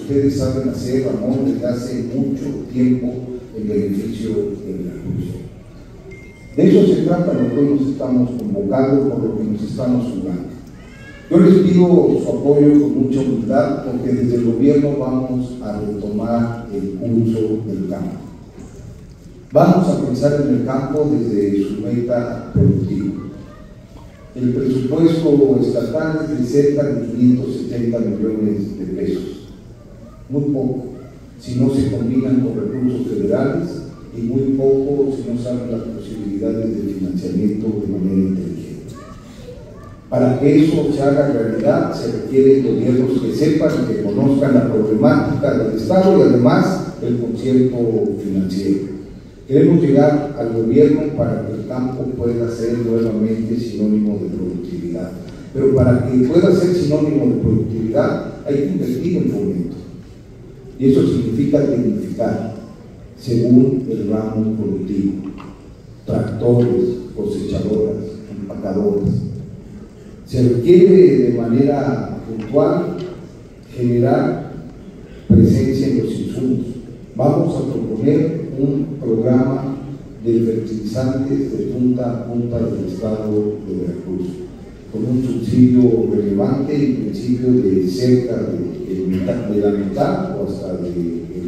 ustedes saben hacer, Ramón, desde hace mucho tiempo en beneficio de Veracruz. De eso se trata lo que hoy nos estamos convocando, por lo que nos estamos jugando. Yo les pido su apoyo con mucha humildad, porque desde el gobierno vamos a retomar el curso del campo. Vamos a pensar en el campo desde su meta productiva. El presupuesto estatal es de cerca de 570 millones de pesos. Muy poco, si no se combinan con recursos federales, y muy poco si no saben las posibilidades de financiamiento de manera inteligente. Para que eso se haga realidad, se requieren gobiernos que sepan y que conozcan la problemática del Estado y además el concierto financiero. Queremos llegar al gobierno para que el campo pueda ser nuevamente sinónimo de productividad. Pero para que pueda ser sinónimo de productividad, hay que invertir en fomento. Y eso significa tecnificar según el ramo productivo. Tractores, cosechadoras, empacadoras. Se requiere de manera puntual generar presencia en los insumos. Vamos a proponer un programa de fertilizantes de punta a punta del estado de Veracruz, con un subsidio relevante, en principio de cerca de la mitad o hasta del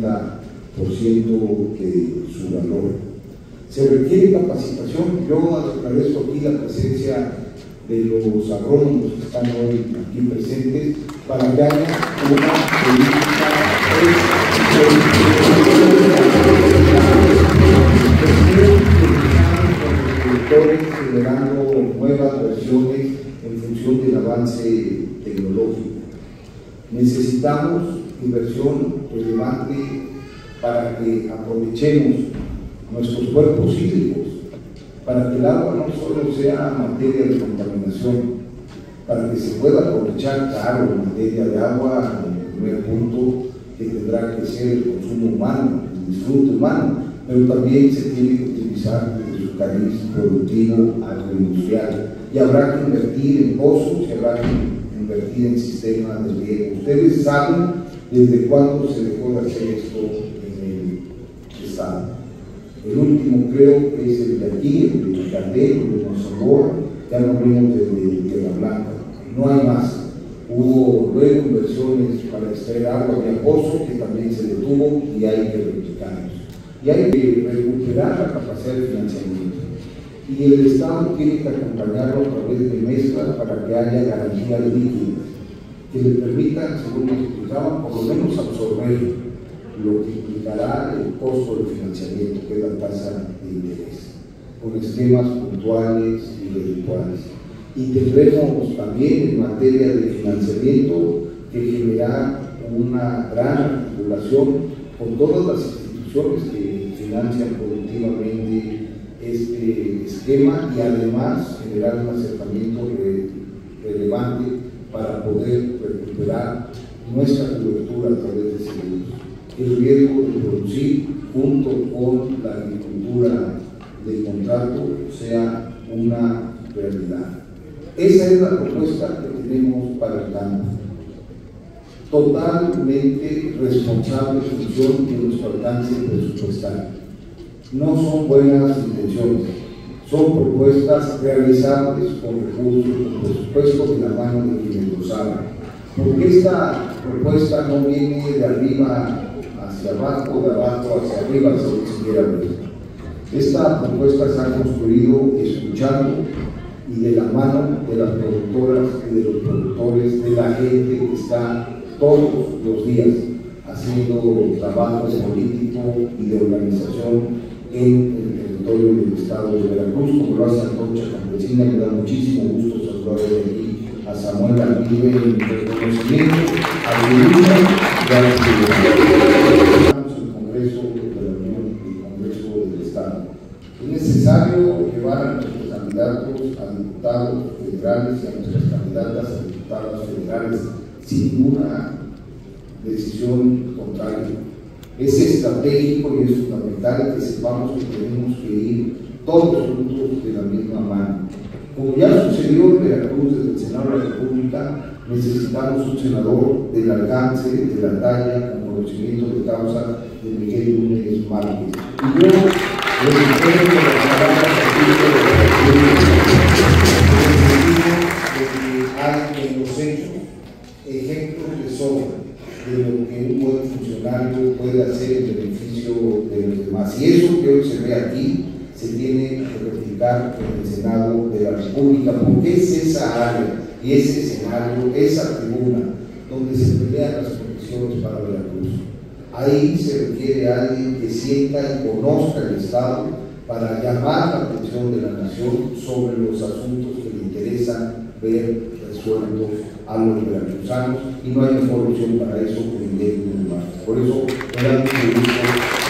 70% de su valor. Se requiere capacitación. Yo agradezco aquí la presencia de los agrónomos que están hoy aquí presentes para que haya una política generando nuevas versiones en función del avance tecnológico. Necesitamos inversión relevante para que aprovechemos nuestros cuerpos hídricos, para que el agua no solo sea materia de contaminación, para que se pueda aprovechar, claro, en materia de agua, en el primer punto, que tendrá que ser el consumo humano, el disfrute humano, pero también se tiene que utilizar su cariz productivo agroindustrial, y habrá que invertir en pozos y habrá que invertir en sistemas de riego. Ustedes saben desde cuándo se dejó de hacer esto en el Estado. El último creo que es el de aquí, el de Candel, el de Monzongoa, ya no hablemos de Tierra Blanca, no hay más. Hubo luego inversiones para extraer agua de pozo que también se detuvo y hay que replicarlos. Y hay que recuperar la capacidad de financiamiento. Y el Estado tiene que acompañarlo a través de mezclas para que haya garantías líquidas que le permitan, según nos explicaban, por lo menos absorber lo que implicará el costo del financiamiento, que es la tasa de interés, con esquemas puntuales y redituales. Y tendremos también en materia de financiamiento que generar una gran articulación con todas las instituciones que financian productivamente este esquema y además generar un acercamiento relevante para poder recuperar nuestra cobertura a través de seguros. El riesgo de producir junto con la agricultura de contrato sea una realidad. Esa es la propuesta que tenemos para el campo. Totalmente responsable en función de nuestro alcance presupuestal. No son buenas intenciones, son propuestas realizables con recursos, con presupuesto de la mano de quienes lo saben. Porque esta propuesta no viene de arriba hacia abajo, de abajo hacia arriba, si quiera ver. Esta propuesta se ha construido escuchando y de la mano de las productoras y de los productores, de la gente que está todos los días haciendo trabajo político y de organización en el territorio del estado de Veracruz, como lo hace Antorcha Campesina. Me da muchísimo gusto saludar de aquí a Samuel Aguirre en reconocimiento a Luisa y a los el Congreso de la Unión y el Congreso del Estado. Es necesario llevar a nuestros candidatos a diputados federales y a nuestras candidatas a diputadas federales sin ninguna decisión contraria. Es estratégico y es fundamental que sepamos que tenemos que ir todos juntos de la misma mano. Como ya sucedió en Veracruz desde el Senado de la República, Necesitamos un senador del alcance, de la talla, con conocimiento de causa de Miguel Núñez Márquez. Y yo les espero con las palabras que hay en los hechos ejemplos de sobra de lo que un buen funcionario puede hacer en beneficio de los demás. Y eso que hoy se ve aquí se tiene que replicar en el Senado de la República, porque es esa área y ese escenario, esa tribuna donde se pelean las condiciones para Veracruz. Ahí se requiere alguien que sienta y conozca el Estado para llamar la atención de la nación sobre los asuntos que le interesan ver resueltos a los veracruzanos, y no hay mejor opción para eso que Miguel Núñez Márquez. Por eso me da mucho gusto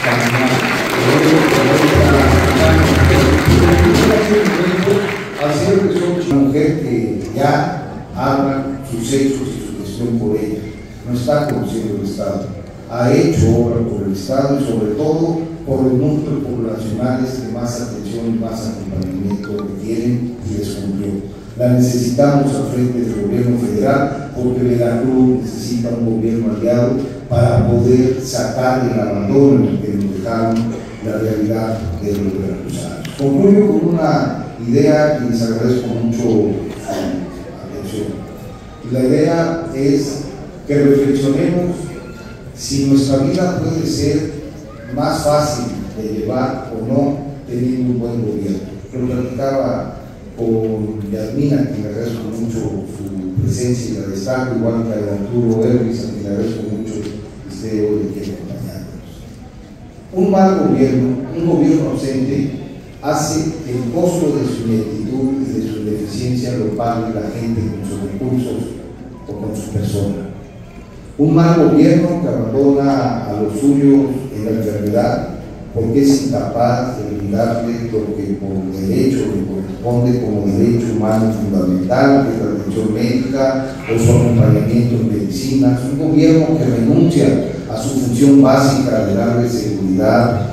hacer una mujer que ya habla sus hechos y su gestión por ella, no está conociendo el Estado, ha hecho obra por el Estado y sobre todo por los núcleos poblacionales que más atención y más acompañamiento requieren, y les cumplió. La necesitamos al frente del gobierno federal, porque Veracruz necesita un gobierno aliado para poder sacar el abandono en el que nos dejaron la realidad de los veracruzanos. Concluyo con una idea y les agradezco mucho su atención. La idea es que reflexionemos si nuestra vida puede ser más fácil de llevar o no teniendo un buen gobierno. Lo platicaba con Yasmina, que le agradezco mucho su presencia y la destaco, igual que a Arturo Elvis, a quien le agradezco mucho que esté hoy aquí acompañándonos. Un mal gobierno, un gobierno ausente, hace que el costo de su ineptitud y de su deficiencia lo pague la gente con sus recursos o con su persona. Un mal gobierno que abandona a los suyos en la enfermedad porque es incapaz de brindarle lo que por derecho le corresponde como derecho humano fundamental, que es la atención médica o su acompañamiento en medicinas. Un gobierno que renuncia a su función básica de darle seguridad,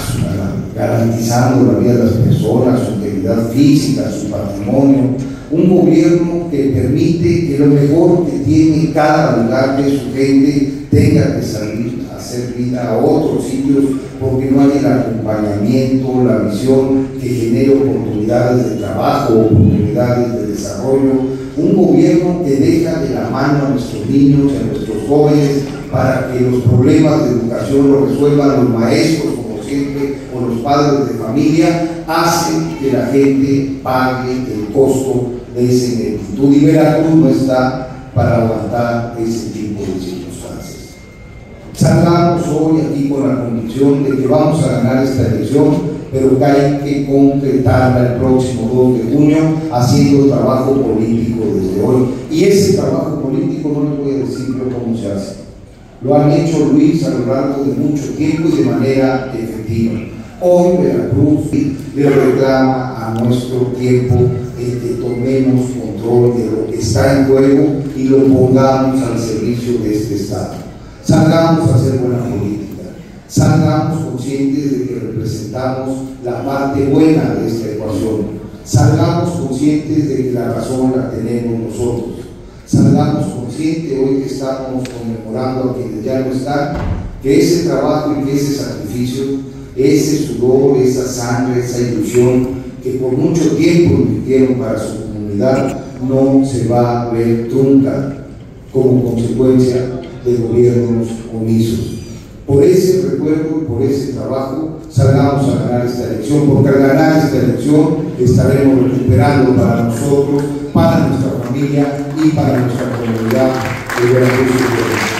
garantizando la vida de las personas, su integridad física, su patrimonio. Un gobierno que permite que lo mejor que tiene cada lugar de su gente tenga que salir a hacer vida a otros sitios porque no hay el acompañamiento, la visión que genere oportunidades de trabajo, oportunidades de desarrollo. Un gobierno que deja de la mano a nuestros niños y a nuestros jóvenes para que los problemas de educación los resuelvan los maestros, como siempre, o los padres de familia, hace que la gente pague el costo de esa ineptitud, y Veracruz no está para aguantar ese tipo de circunstancias. Salgamos hoy aquí con la convicción de que vamos a ganar esta elección, pero que hay que concretarla el próximo 2 de junio haciendo trabajo político desde hoy, y ese trabajo político no les voy a decir yo cómo se hace. Lo han hecho, Luis, a lo largo de mucho tiempo y de manera efectiva. Hoy Veracruz le reclama a nuestro tiempo el que tomemos control de lo que está en juego y lo pongamos al servicio de este Estado. Salgamos a hacer buena política, salgamos conscientes de que representamos la parte buena de esta ecuación, salgamos conscientes de que la razón la tenemos nosotros, salgamos conscientes hoy que estamos conmemorando a quienes ya no están, que ese trabajo y que ese sacrificio, ese sudor, esa sangre, esa ilusión que por mucho tiempo invirtieron para su comunidad no se va a ver trunca como consecuencia de gobiernos omisos. Por ese recuerdo y por ese trabajo salgamos a ganar esta elección, porque al ganar esta elección estaremos recuperando para nosotros, para nuestra familia y para nuestra comunidad de Veracruz.